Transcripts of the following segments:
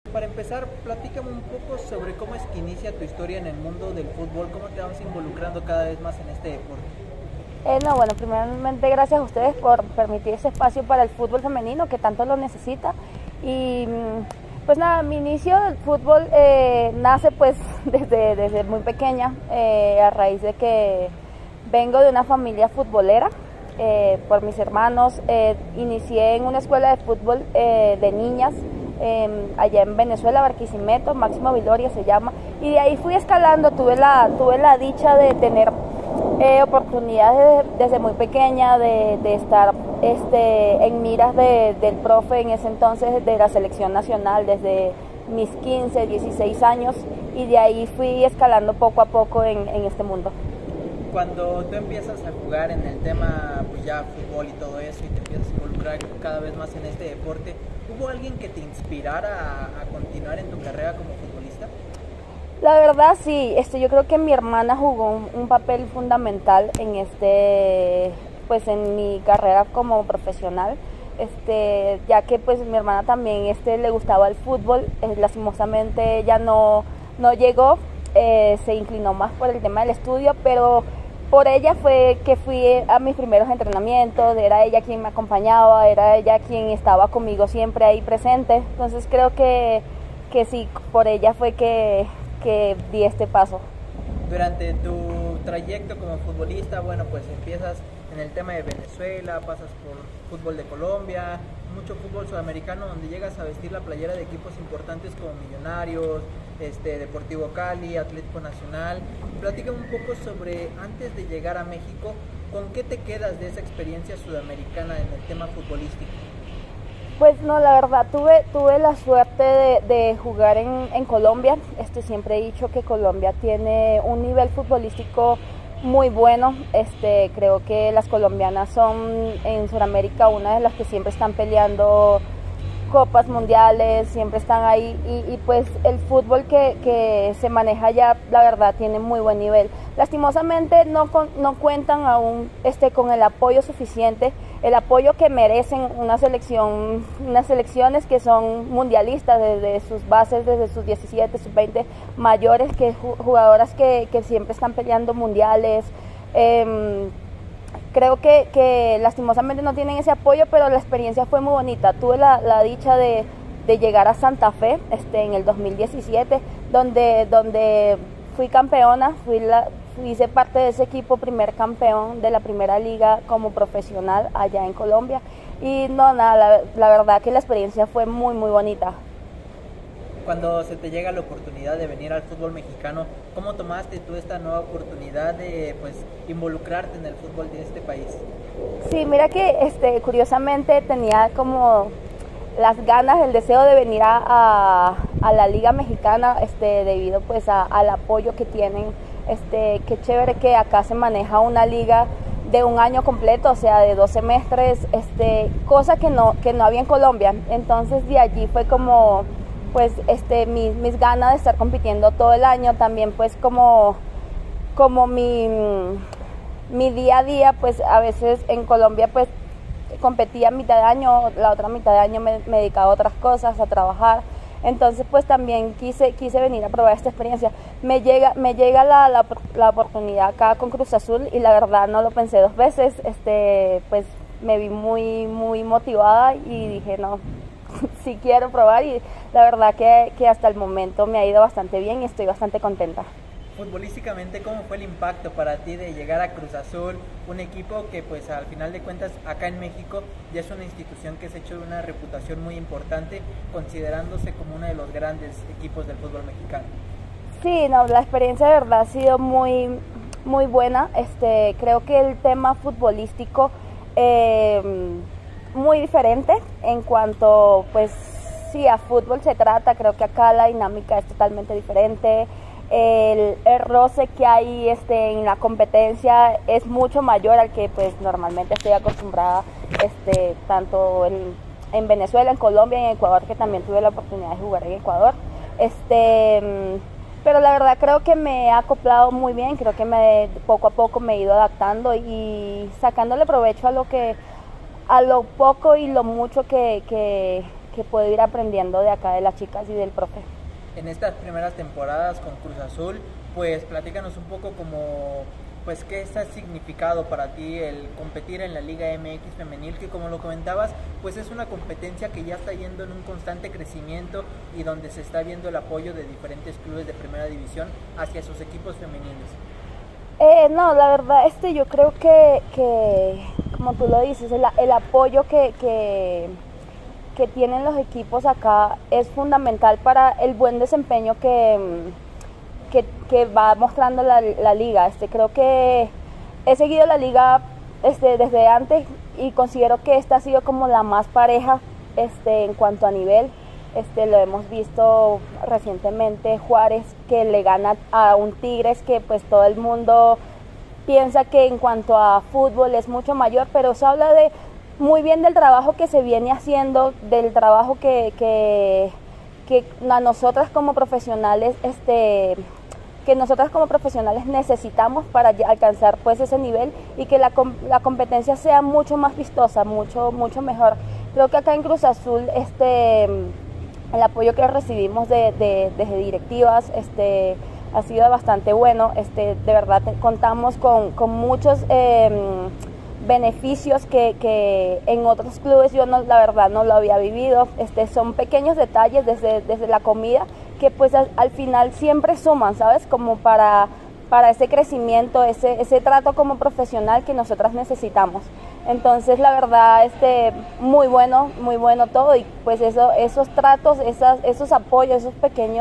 Para empezar, platícame un poco sobre cómo es que inicia tu historia en el mundo del fútbol, cómo te vas involucrando cada vez más en este deporte. No, bueno, primeramente gracias a ustedes por permitir ese espacio para el fútbol femenino que tanto lo necesita. Y pues nada, mi inicio del fútbol nace pues desde muy pequeña, a raíz de que vengo de una familia futbolera. Por mis hermanos, inicié en una escuela de fútbol de niñas allá en Venezuela, Barquisimeto, Máximo Viloria se llama, y de ahí fui escalando. Tuve la dicha de tener oportunidades desde muy pequeña de estar en miras del profe en ese entonces de la selección nacional desde mis 15, 16 años, y de ahí fui escalando poco a poco en este mundo. Cuando tú empiezas a jugar en el tema, pues ya fútbol y todo eso, y te empiezas a involucrar cada vez más en este deporte, ¿hubo alguien que te inspirara a continuar en tu carrera como futbolista? La verdad sí, yo creo que mi hermana jugó un papel fundamental pues en mi carrera como profesional, ya que pues mi hermana también le gustaba el fútbol. Lastimosamente ella no llegó, se inclinó más por el tema del estudio, pero por ella fue que fui a mis primeros entrenamientos, era ella quien me acompañaba, era ella quien estaba conmigo siempre ahí presente. Entonces creo que sí, por ella fue que di este paso. Durante tu trayecto como futbolista, bueno, pues empiezas en el tema de Venezuela, pasas por fútbol de Colombia, mucho fútbol sudamericano, donde llegas a vestir la playera de equipos importantes como Millonarios, Deportivo Cali, Atlético Nacional. Platícame un poco sobre, antes de llegar a México, ¿con qué te quedas de esa experiencia sudamericana en el tema futbolístico? Pues no, la verdad, tuve la suerte de jugar en Colombia. Siempre he dicho que Colombia tiene un nivel futbolístico muy bueno. Creo que las colombianas son en Sudamérica una de las que siempre están peleando copas mundiales, siempre están ahí, y pues el fútbol que se maneja allá, la verdad, tiene muy buen nivel. Lastimosamente no cuentan aún con el apoyo suficiente, el apoyo que merecen unas selecciones que son mundialistas desde sus bases, desde sus 17, sus 20 mayores, que jugadoras que siempre están peleando mundiales. Creo que lastimosamente no tienen ese apoyo, pero la experiencia fue muy bonita. Tuve la dicha de llegar a Santa Fe en el 2017, donde fui campeona, hice parte de ese equipo primer campeón de la primera liga como profesional allá en Colombia. Y no, nada, la verdad que la experiencia fue muy, muy bonita. Cuando se te llega la oportunidad de venir al fútbol mexicano, ¿cómo tomaste tú esta nueva oportunidad de involucrarte en el fútbol de este país? Sí, mira que curiosamente tenía como las ganas, el deseo de venir a la Liga Mexicana, debido pues al apoyo que tienen. Qué chévere que acá se maneja una liga de un año completo, o sea, de 2 semestres, cosa que no había en Colombia. Entonces de allí fue como pues mis ganas de estar compitiendo todo el año, también pues como mi día a día. Pues a veces en Colombia pues competía a mitad de año, la otra mitad de año me dedicaba a otras cosas, a trabajar. Entonces pues también quise venir a probar esta experiencia. Me llega la oportunidad acá con Cruz Azul, y la verdad no lo pensé 2 veces. Pues me vi muy, muy motivada y dije no, sí quiero probar, y la verdad que hasta el momento me ha ido bastante bien y estoy bastante contenta. Futbolísticamente, ¿cómo fue el impacto para ti de llegar a Cruz Azul, un equipo que pues al final de cuentas acá en México ya es una institución que se ha hecho una reputación muy importante, considerándose como uno de los grandes equipos del fútbol mexicano? Sí, no, la experiencia de verdad ha sido muy, muy buena. Creo que el tema futbolístico muy diferente en cuanto pues sí a fútbol se trata. Creo que acá la dinámica es totalmente diferente. El roce que hay en la competencia es mucho mayor al que pues normalmente estoy acostumbrada, tanto en Venezuela, en Colombia y en Ecuador, que también tuve la oportunidad de jugar en Ecuador. Pero la verdad creo que me he acoplado muy bien. Creo que poco a poco me he ido adaptando y sacándole provecho a lo poco y lo mucho que que puedo ir aprendiendo de acá de las chicas y del profe. En estas primeras temporadas con Cruz Azul, pues platícanos un poco como, pues qué ha significado para ti el competir en la Liga MX femenil, que como lo comentabas, pues es una competencia que ya está yendo en un constante crecimiento y donde se está viendo el apoyo de diferentes clubes de primera división hacia sus equipos femeniles. No, la verdad, yo creo que como tú lo dices, el apoyo que tienen los equipos acá es fundamental para el buen desempeño que va mostrando la liga. Creo que he seguido la liga desde antes y considero que esta ha sido como la más pareja en cuanto a nivel. Lo hemos visto recientemente, Juárez que le gana a un Tigres que pues todo el mundo piensa que en cuanto a fútbol es mucho mayor, pero eso habla muy bien del trabajo que se viene haciendo, del trabajo que a nosotras como profesionales necesitamos para acalcanzar pues ese nivel y que la competencia sea mucho más vistosa, mucho mejor. Creo que acá en Cruz Azul el apoyo que recibimos desde directivas ha sido bastante bueno. De verdad contamos con muchos beneficios que en otros clubes yo la verdad no lo había vivido. Son pequeños detalles desde la comida que pues al final siempre suman, ¿sabes? Como para ese crecimiento, ese trato como profesional que nosotras necesitamos. Entonces la verdad muy bueno todo, y pues esos tratos, esos apoyos, esos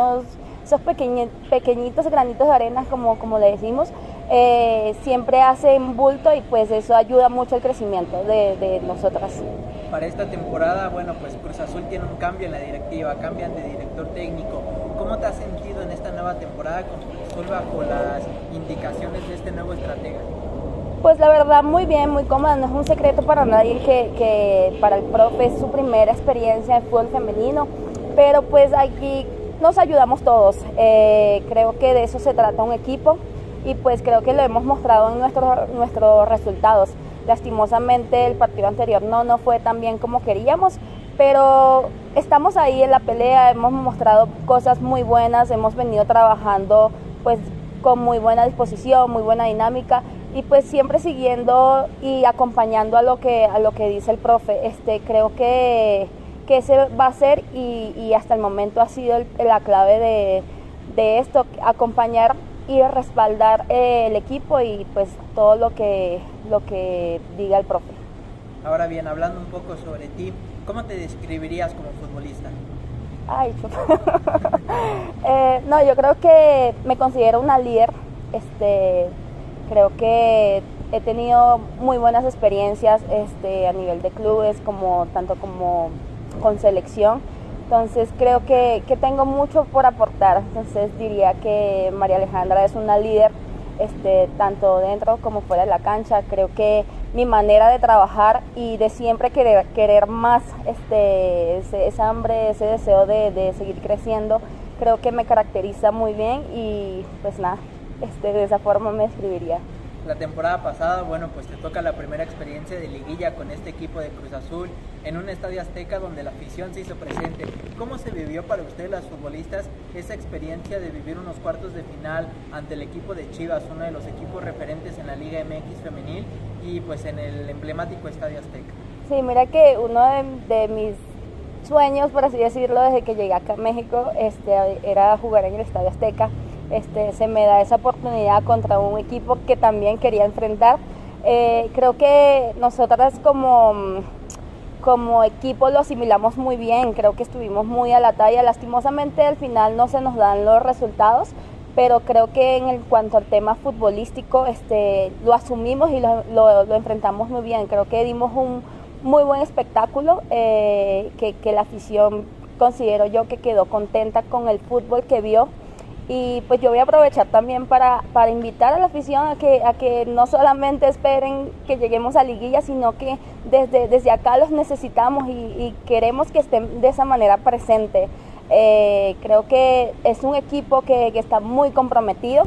pequeñitos granitos de arena como le decimos, siempre hacen bulto y pues eso ayuda mucho al crecimiento de nosotras. Para esta temporada, bueno, pues Cruz Azul tiene un cambio en la directiva, cambian de director técnico. ¿Cómo te has sentido en esta nueva temporada con Cruz Azul bajo las indicaciones de este nuevo estratega? Pues la verdad muy bien, muy cómoda, no es un secreto para nadie que para el profe es su primera experiencia en fútbol femenino, pero pues aquí nos ayudamos todos. Creo que de eso se trata un equipo y pues creo que lo hemos mostrado en nuestros resultados. Lastimosamente el partido anterior no fue tan bien como queríamos, pero estamos ahí en la pelea, hemos mostrado cosas muy buenas, hemos venido trabajando pues con muy buena disposición, muy buena dinámica y pues siempre siguiendo y acompañando a lo que dice el profe. Creo que ese va a ser y hasta el momento ha sido la clave de esto, acompañar y respaldar el equipo y pues todo lo que diga el profe. Ahora bien, hablando un poco sobre ti, ¿cómo te describirías como futbolista? Ay, no, yo creo que me considero una líder. Creo que he tenido muy buenas experiencias a nivel de clubes, tanto como con selección. Entonces creo que tengo mucho por aportar. Entonces diría que María Alejandra es una líder, tanto dentro como fuera de la cancha. Creo que mi manera de trabajar y de siempre querer más, esa hambre, ese deseo de seguir creciendo, creo que me caracteriza muy bien y pues nada, de esa forma me describiría. La temporada pasada, bueno, pues te toca la primera experiencia de liguilla con este equipo de Cruz Azul en un estadio azteca donde la afición se hizo presente. ¿Cómo se vivió para ustedes las futbolistas esa experiencia de vivir unos cuartos de final ante el equipo de Chivas, uno de los equipos referentes en la Liga MX femenil y pues en el emblemático estadio azteca? Sí, mira que uno de mis sueños, por así decirlo, desde que llegué acá a México, era jugar en el estadio azteca. Se me da esa oportunidad contra un equipo que también quería enfrentar. Creo que nosotras como equipo lo asimilamos muy bien, creo que estuvimos muy a la talla. Lastimosamente al final no se nos dan los resultados, pero creo que en cuanto al tema futbolístico lo asumimos y lo enfrentamos muy bien. Creo que dimos un muy buen espectáculo, que la afición, considero yo, que quedó contenta con el fútbol que vio. Y pues yo voy a aprovechar también para invitar a la afición a que no solamente esperen que lleguemos a liguilla, sino que desde acá los necesitamos y queremos que estén de esa manera presente. Creo que es un equipo que está muy comprometido,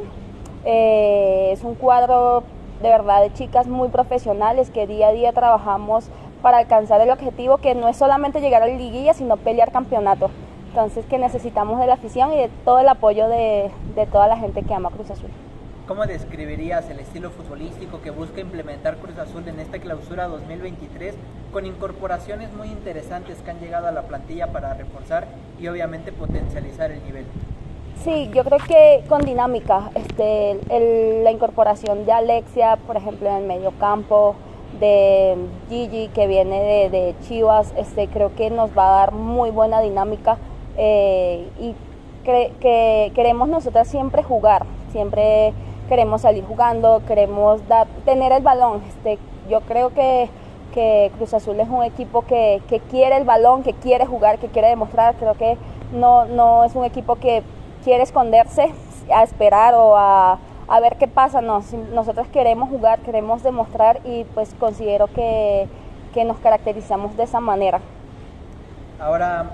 es un cuadro de verdad de chicas muy profesionales que día a día trabajamos para alcanzar el objetivo, que no es solamente llegar a la liguilla, sino pelear campeonato. Entonces que necesitamos de la afición y de todo el apoyo de toda la gente que ama Cruz Azul. ¿Cómo describirías el estilo futbolístico que busca implementar Cruz Azul en esta clausura 2023 con incorporaciones muy interesantes que han llegado a la plantilla para reforzar y obviamente potencializar el nivel? Sí, yo creo que con dinámica, la incorporación de Alexia, por ejemplo, en el medio campo, de Gigi que viene de Chivas, creo que nos va a dar muy buena dinámica y que queremos nosotras siempre jugar, siempre queremos salir jugando, queremos tener el balón. Yo creo que Cruz Azul es un equipo que quiere el balón, que quiere jugar, que quiere demostrar. Creo que no es un equipo que quiere esconderse a esperar o a ver qué pasa. No, nosotros queremos jugar, queremos demostrar y pues considero que nos caracterizamos de esa manera. Ahora,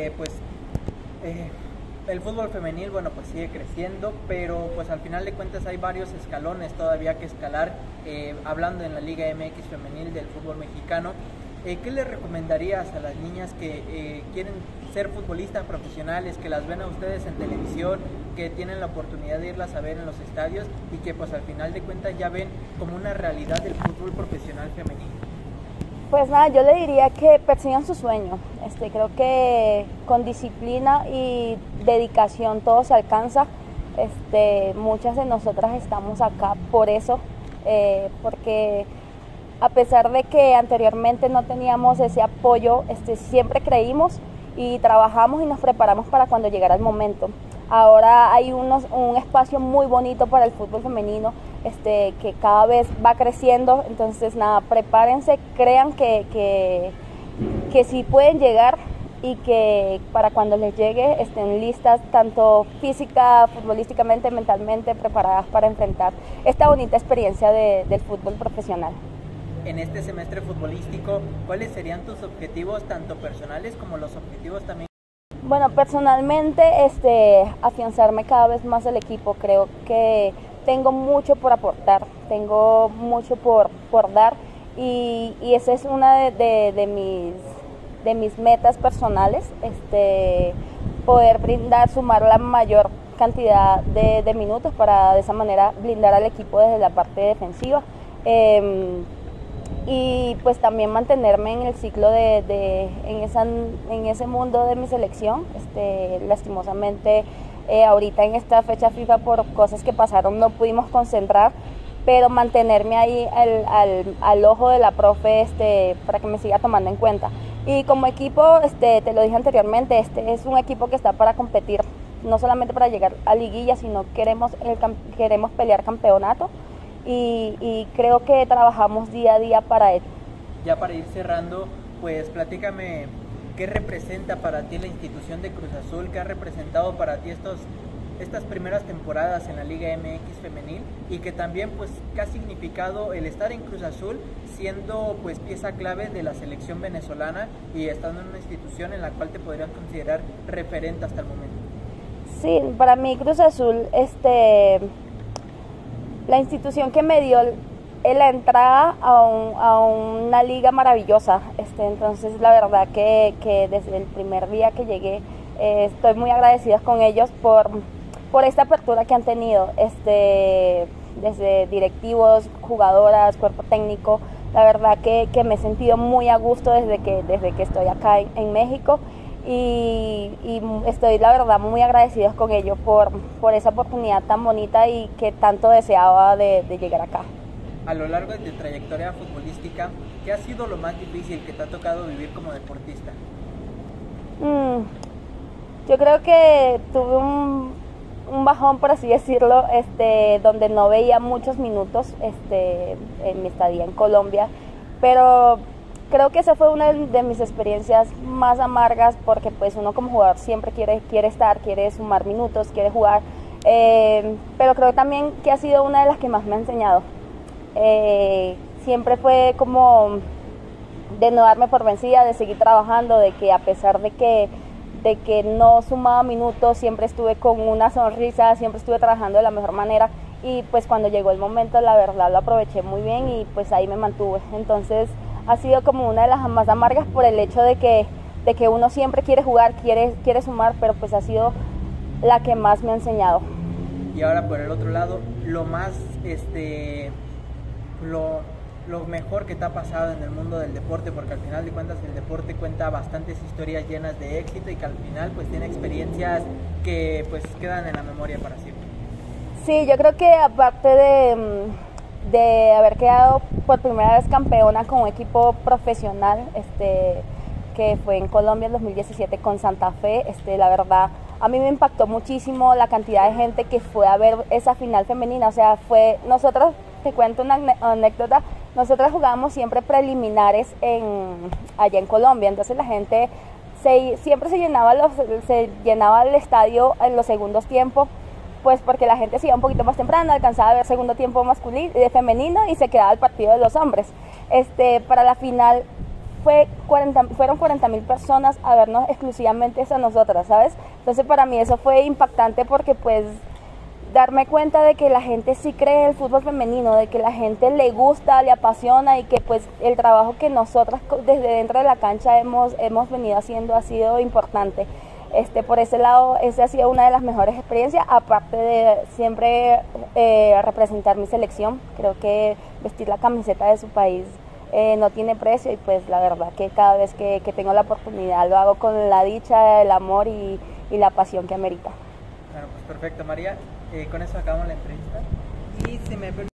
el fútbol femenil, bueno, pues sigue creciendo, pero pues al final de cuentas hay varios escalones todavía que escalar, hablando en la Liga MX femenil del fútbol mexicano. ¿Qué le recomendarías a las niñas que quieren ser futbolistas profesionales, que las ven a ustedes en televisión, que tienen la oportunidad de irlas a ver en los estadios y que pues al final de cuentas ya ven como una realidad del fútbol profesional femenino? Pues nada, yo le diría que persigan su sueño. Creo que con disciplina y dedicación todo se alcanza. Muchas de nosotras estamos acá por eso, porque a pesar de que anteriormente no teníamos ese apoyo, siempre creímos y trabajamos y nos preparamos para cuando llegara el momento. Ahora hay un espacio muy bonito para el fútbol femenino, que cada vez va creciendo. Entonces nada, prepárense, crean que sí pueden llegar y que para cuando les llegue estén listas tanto física, futbolísticamente, mentalmente, preparadas para enfrentar esta bonita experiencia del fútbol profesional. En este semestre futbolístico, ¿cuáles serían tus objetivos tanto personales como los objetivos también? Bueno, personalmente, afianzarme cada vez más al equipo. Creo que tengo mucho por aportar, tengo mucho por dar y esa es una de mis metas personales, poder sumar la mayor cantidad de minutos para de esa manera blindar al equipo desde la parte defensiva. Y pues también mantenerme en el ciclo en ese mundo de mi selección. Lastimosamente ahorita en esta fecha FIFA por cosas que pasaron no pudimos concentrar, pero mantenerme ahí al ojo de la profe para que me siga tomando en cuenta. Y como equipo, te lo dije anteriormente, es un equipo que está para competir, no solamente para llegar a liguilla, sino queremos pelear campeonato. Y creo que trabajamos día a día para ello. Ya para ir cerrando, pues platícame qué representa para ti la institución de Cruz Azul, qué ha representado para ti estas primeras temporadas en la Liga MX femenil y que también pues qué ha significado el estar en Cruz Azul siendo pues pieza clave de la selección venezolana y estando en una institución en la cual te podrías considerar referente hasta el momento. Sí, para mí Cruz Azul, la institución que me dio la entrada a una liga maravillosa. Entonces la verdad que desde el primer día que llegué estoy muy agradecida con ellos por esta apertura que han tenido, desde directivos, jugadoras, cuerpo técnico. La verdad que me he sentido muy a gusto desde que estoy acá en México. Y estoy la verdad muy agradecida con ellos por esa oportunidad tan bonita y que tanto deseaba de llegar acá. A lo largo de tu trayectoria futbolística, ¿qué ha sido lo más difícil que te ha tocado vivir como deportista? Yo creo que tuve un bajón, por así decirlo, donde no veía muchos minutos en mi estadía en Colombia, pero creo que esa fue una de mis experiencias más amargas porque pues uno como jugador siempre quiere estar, quiere sumar minutos, quiere jugar, pero creo también que ha sido una de las que más me ha enseñado. Siempre fue como de no darme por vencida, de seguir trabajando, de que a pesar de que no sumaba minutos, siempre estuve con una sonrisa, siempre estuve trabajando de la mejor manera y pues cuando llegó el momento la verdad lo aproveché muy bien y pues ahí me mantuve. Entonces ha sido como una de las más amargas por el hecho de que uno siempre quiere jugar, quiere sumar, pero pues ha sido la que más me ha enseñado. Y ahora por el otro lado, lo más, lo mejor que te ha pasado en el mundo del deporte, porque al final de cuentas el deporte cuenta bastantes historias llenas de éxito y que al final pues tiene experiencias que pues quedan en la memoria para siempre. Sí, yo creo que aparte de haber quedado por primera vez campeona con un equipo profesional, que fue en Colombia en 2017 con Santa Fe, la verdad a mí me impactó muchísimo la cantidad de gente que fue a ver esa final femenina. O sea, nosotros, te cuento una anécdota, nosotros jugábamos siempre preliminares allá en Colombia, entonces la gente siempre se llenaba el estadio en los segundos tiempos, pues porque la gente se iba un poquito más temprano, alcanzaba a ver segundo tiempo femenino y se quedaba el partido de los hombres. Para la final fueron 40,000 personas a vernos exclusivamente a nosotras, ¿sabes? Entonces para mí eso fue impactante porque pues darme cuenta de que la gente sí cree en el fútbol femenino, de que la gente le gusta, le apasiona y que pues el trabajo que nosotras desde dentro de la cancha hemos venido haciendo ha sido importante. Por ese lado, esa ha sido una de las mejores experiencias, aparte de siempre representar mi selección. Creo que vestir la camiseta de su país no tiene precio y pues la verdad que cada vez que tengo la oportunidad lo hago con la dicha, el amor y la pasión que amerita. Bueno, pues perfecto, María. Con eso acabamos la entrevista. Y si me